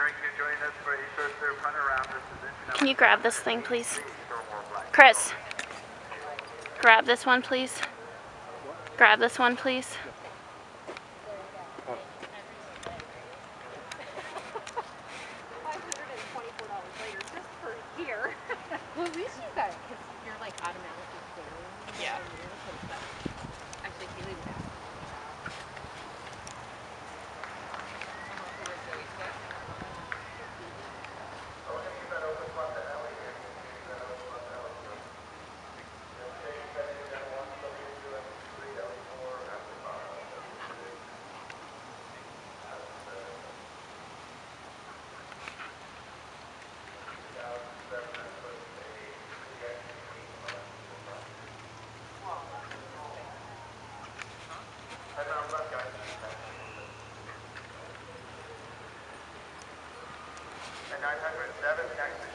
Can you grab this thing, please? Chris, grab this one, please. Grab this one, please. Here. Well, at least you got it because you're like automatically clearing. Yeah. Actually, if you leave that. And 907 next.